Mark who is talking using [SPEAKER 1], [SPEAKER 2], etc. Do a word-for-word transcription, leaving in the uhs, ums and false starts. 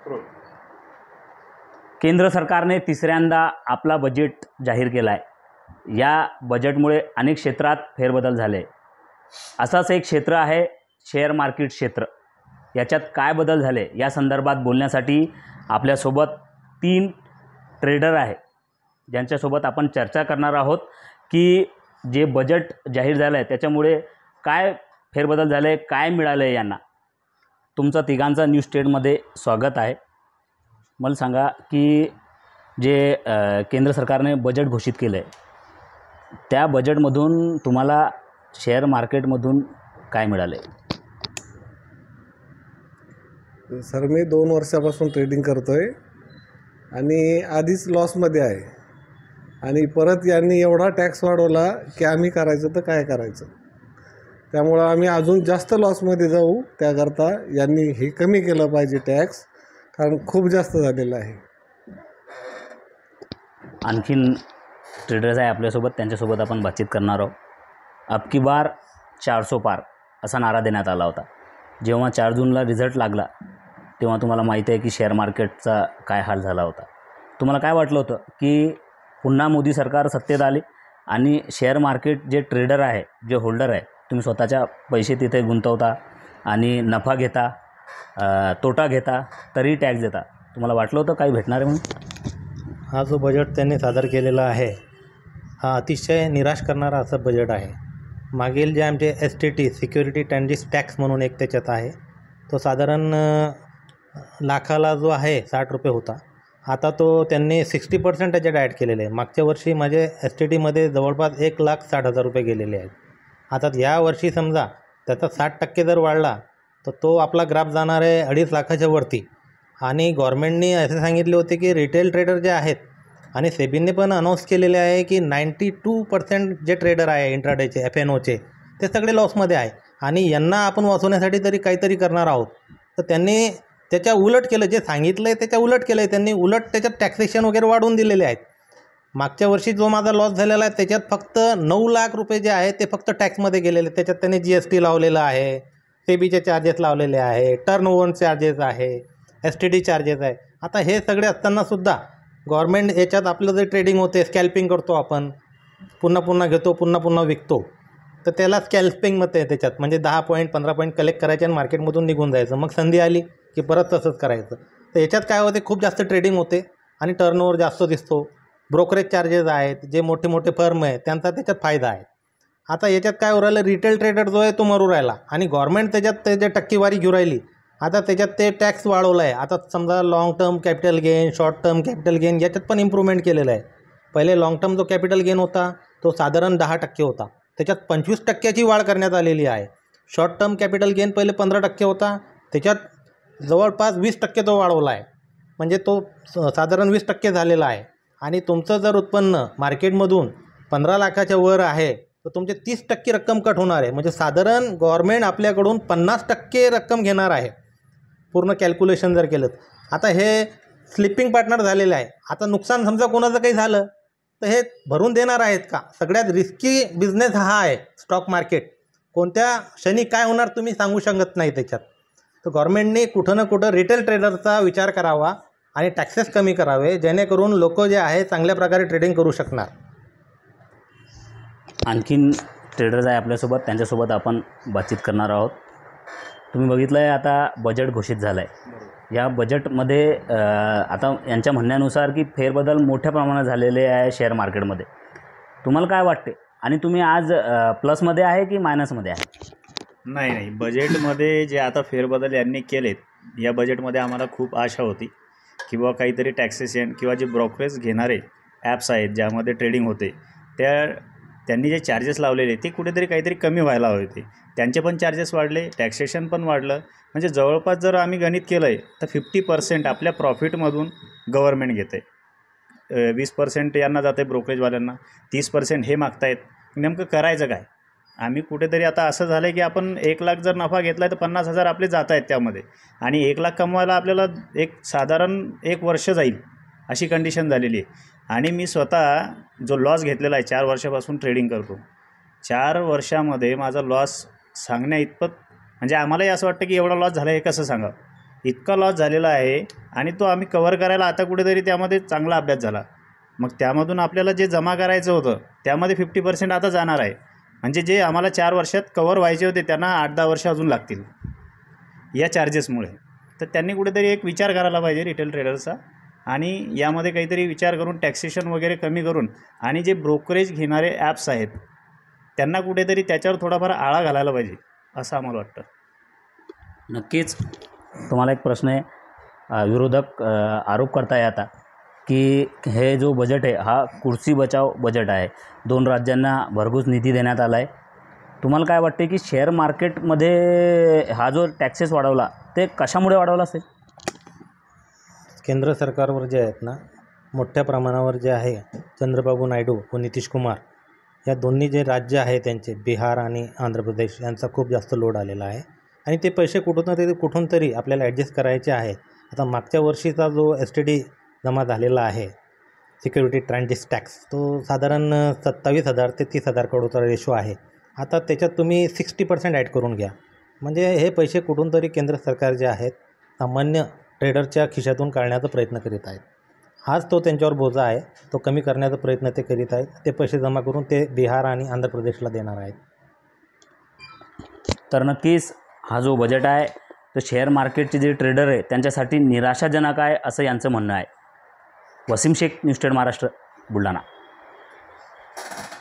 [SPEAKER 1] केंद्र सरकारने तिसऱ्यांदा आपला बजेट जाहीर केला आहे। या बजेटमुळे अनेक क्षेत्रात फेरबदल झाले। असाच एक क्षेत्र आहे शेअर मार्केट क्षेत्र। याच्यात काय बदल झाले या संदर्भात बोलण्यासाठी आपल्यासोबत तीन ट्रेडर आहे, ज्यांच्यासोबत आपण चर्चा करणार आहोत की जे बजेट जाहीर झालं आहे त्याच्यामुळे काय फेरबदल झाले, काय मिळाले यांना। तुमचं तिघांचं न्यूज स्टेटमध्ये स्वागत आहे। मला सांगा की जे केंद्र सरकारने बजेट घोषित केलं आहे त्या बजेटमधून तुम्हाला शेअर मार्केटमधून काय मिळाले?
[SPEAKER 2] सर, मी दोन वर्षापासून ट्रेडिंग करतोय आणि आधीच लॉसमध्ये आहे आणि परत यांनी एवढा टॅक्स वाढवला की आम्ही करायचं तर काय करायचं, त्यामुळं आम्ही अजून जास्त लॉसमध्ये जाऊ। त्याकरता यांनी हे कमी केलं पाहिजे टॅक्स, कारण खूप जास्त झालेलं आहे।
[SPEAKER 1] आणखीन ट्रेडर्स आहे आपल्यासोबत, त्यांच्यासोबत आपण बातचीत करणार आहोत। अब की बार चारसो पार असा नारा देण्यात आला होता। जेव्हा चार जूनला रिझल्ट लागला तेव्हा तुम्हाला माहिती आहे की शेअर मार्केटचा काय हाल झाला होता। तुम्हाला काय वाटलं होतं की पुन्हा मोदी सरकार सत्तेत आले आणि शेअर मार्केट जे ट्रेडर आहे, जे होल्डर आहे, तुम्ही स्वतःच्या पैसे तिथे गुंतवता आणि नफा घेता, तोटा घेता, तरी टॅक्स देता, तुम्हाला वाटलं होतं काही भेटणार आहे म्हणून?
[SPEAKER 3] हा जो बजेट त्यांनी सादर केलेला आहे हा अतिशय निराश करणारा असं बजेट आहे। मागील जे आमचे S T T security transition tax म्हणून एक त्याच्यात आहे, तो साधारण लाखाला जो आहे साठ रुपये होता, आता तो त्यांनी सिक्स्टी पर्सेंट त्याच्यात ॲड केलेले आहे। मागच्या वर्षी माझे एस टी टीमध्ये जवळपास एक लाख साठ हजार रुपये गेलेले आहेत। आता या वर्षी समजा त्याचा साठ टक्के जर वाढला तर तो आपला ग्राफ जाणार आहे अडीच लाखाच्या वरती। आणि गव्हर्मेंटनी असे सांगितले होते की रिटेल ट्रेडर जे आहेत आणि सेबीने पण अनाऊन्स केलेले आहे की नाईंटी टू पर्सेंट जे ट्रेडर आहे इंट्राडेचे एफ एन ओचे ते सगळे लॉसमध्ये आहे आणि यांना आपण वाचवण्यासाठी तरी काहीतरी करणार आहोत। तर त्यांनी त्याच्या उलट केलं, जे सांगितलं आहे त्याच्या उलट केलं आहे त्यांनी। उलट त्याच्यात टॅक्सेशन वगैरे वाढवून दिलेले आहेत। मागच्या वर्षी जो माझा लॉस झालेला आहे त्याच्यात फक्त नऊ लाख रुपये जे आहे ते फक्त टॅक्समध्ये गेलेले। त्याच्यात त्यांनी जी एस टी लावलेलं आहे, सेबीचे चार्जेस लावलेले आहे, टर्न ओव्हर चार्जेस आहे, एस टी टी चार्जेस आहे। आता हे सगळे असतानासुद्धा गव्हर्मेंट याच्यात आपलं जे ट्रेडिंग होते, स्कॅल्पिंग करतो आपण, पुन्हा पुन्हा घेतो, पुन्हा पुन्हा विकतो, तर त्याला स्कॅल्पिंगमध्ये आहे त्याच्यात, म्हणजे दहा पॉईंट पंधरा पॉईंट कलेक्ट करायचे आणि मार्केटमधून निघून जायचं। मग संधी आली की परत तसंच करायचं। तर याच्यात काय होते, खूप जास्त ट्रेडिंग होते आणि टर्नओव्हर जास्त दिसतो। ब्रोकरेज चार्जेस आहेत, जे मोठे मोठे फर्म आहेत त्यांचा त्याच्यात फायदा आहे। आता याच्यात काय होऊ राहिलं, रिटेल ट्रेडर जो आहे तो मरू राहिला आणि गव्हर्मेंट त्याच्यात त्याच्या टक्केवारी घेऊ राहिली। आता त्याच्यात ते टॅक्स वाढवलं आहे। आता समजा long term capital gain, short term capital gain याच्यात पण इम्प्रूव्हमेंट केलेलं आहे। पहिले लाँग टर्म जो कॅपिटल गेन होता तो साधारण दहा टक्के होता, त्याच्यात पंचवीस टक्क्याची वाढ करण्यात आलेली आहे। शॉर्ट टर्म कॅपिटल गेन पहिले पंधरा टक्के होता, त्याच्यात जवळपास वीस टक्के तो वाढवला आहे, म्हणजे तो साधारण वीस टक्के झालेला आहे। आणि तुमचं जर उत्पन्न मार्केटमधून पंधरा लाखाच्या वर आहे तर तुमचे तीस टक्के रक्कम कट होणार आहे, म्हणजे साधारण गव्हर्मेंट आपल्याकडून पन्नास टक्के रक्कम घेणार आहे पूर्ण कॅल्क्युलेशन जर केलं। आता हे स्लिपिंग पार्टनर झालेलं आहे। आता नुकसान समजा कोणाचं काही झालं तर हे भरून देणार आहेत का? सगळ्यात रिस्की बिझनेस हा आहे स्टॉक मार्केट। कोणत्या क्षणी काय होणार तुम्ही सांगू शकत नाही त्याच्यात। तर गव्हर्मेंटने कुठं ना कुठं रिटेल ट्रेडरचा विचार करावा आणि टॅक्सेस कमी करावे, जेणेकरून लोक जे आहे चांगल्या प्रकारे ट्रेडिंग करू शकणार।
[SPEAKER 1] आणखीन ट्रेडर्स आहे आपल्यासोबत, त्यांच्यासोबत आपण बातचीत करणार आहोत। तुम्ही बघितलं आहे आता बजेट घोषित झालं आहे। या बजेटमध्ये आता यांच्या म्हणण्यानुसार की फेरबदल मोठ्या प्रमाणात झालेले आहे शेअर मार्केटमध्ये। तुम्हाला काय वाटते आणि तुम्ही आज प्लसमध्ये आहे की मायनसमध्ये आहे?
[SPEAKER 4] नाही नाही बजेटमध्ये जे आता फेरबदल यांनी केलेत, या बजेटमध्ये आम्हाला खूप आशा होती की बुवा काहीतरी टॅक्सेशन किंवा जे ब्रोकरेज घेणारे ॲप्स आहेत ज्यामध्ये ट्रेडिंग होते, त्या त्यांनी जे चार्जेस लावलेले ते कुठेतरी काहीतरी कमी व्हायला हवे होते। त्यांचे पण चार्जेस वाढले, टॅक्सेशन पण वाढलं, म्हणजे जवळपास जर आम्ही गणित केलं आहे तर फिफ्टी पर्सेंट आपल्या प्रॉफिटमधून गव्हर्मेंट घेते, वीस पर्सेंट यांना जाते ब्रोकरेजवाल्यांना, तीस पर्सेंट हे मागतायत। नेमकं करायचं काय? आम्ही कुठेतरी आता असं झालं आहे की आपण एक लाख जर नफा घेतला तर पन्नास हजार आपले जात आहेत त्यामध्ये, आणि एक लाख कमवायला आपल्याला एक साधारण एक वर्ष जाईल अशी कंडिशन झालेली आहे। आणि मी स्वतः जो लॉस घेतलेला आहे, चार वर्षापासून ट्रेडिंग करतो, चार वर्षामध्ये माझा लॉस सांगण्या इतपत, म्हणजे आम्हालाही असं वाटतं की एवढा लॉस झाला हे कसं सांगावं। इतका लॉस झालेला आहे आणि तो आम्ही कव्हर करायला आता कुठेतरी त्यामध्ये चांगला अभ्यास झाला. मग त्यामधून आपल्याला जे जमा करायचं होतं त्यामध्ये फिफ्टी पर्सेंट आता जाणार आहे. म्हणजे जे आम्हाला चार वर्षात कव्हर व्हायचे होते त्यांना आठ दहा वर्ष अजून लागतील या चार्जेसमुळे. तर त्यांनी कुठेतरी एक विचार करायला पाहिजे रिटेल ट्रेडर्सचा आणि यामध्ये काहीतरी विचार करून टॅक्सेशन वगैरे कमी करून आणि जे ब्रोकरेज घेणारे ॲप्स आहेत त्यांना कुठेतरी त्याच्यावर थोडाफार आळा घालायला पाहिजे असं आम्हाला वाटतं.
[SPEAKER 1] नक्कीच तुम्हाला एक प्रश्न आहे. अ, विरोधक अ, आरोप करताय आता की हे जो बजेट आहे हा कुर्सी बचाव बजेट आहे. दोन राज्यांना भरघोस निधी देण्यात आला आहे. तुम्हाला काय वाटते की शेअर मार्केटमध्ये हा जो टॅक्सेस वाढवला ते कशामुळे वाढवला असेल?
[SPEAKER 3] केंद्र सरकारवर जे आहेत ना मोठ्या प्रमाणावर जे आहे चंद्रबाबू नायडू व नितीश कुमार या दोन्ही जे राज्य आहे त्यांचे बिहार आणि आंध्र प्रदेश यांचा खूप जास्त लोड आलेला आहे आणि ते पैसे कुठून तरी कुठून तरी आपल्याला ॲडजस्ट करायचे आहे. आता मागच्या वर्षीचा जो एस टी डी जमा झालेला आहे सिक्युरिटी ट्रान्झिट टॅक्स तो साधारण सत्तावीस हजार ते तीस हजार करोडचा रेशो आहे. आता त्याच्यात तुम्ही सिक्स्टी पर्सेंट ॲड करून घ्या म्हणजे हे पैसे कुठून तरी केंद्र सरकार जे आहेत सामान्य ट्रेडरच्या खिशातून काढण्याचा प्रयत्न करीत आहेत. हाच तो त्यांच्यावर बोजा आहे तो कमी करण्याचा प्रयत्न ते करीत आहेत. ते पैसे जमा करून ते बिहार आणि आंध्र प्रदेशला देणार आहेत.
[SPEAKER 1] तर नक्कीच हा जो बजेट आहे तो शेअर मार्केटचे जे ट्रेडर आहे त्यांच्यासाठी निराशाजनक आहे असं यांचं म्हणणं आहे. Wasim Shaikh, news state Maharashtra, Buldhana.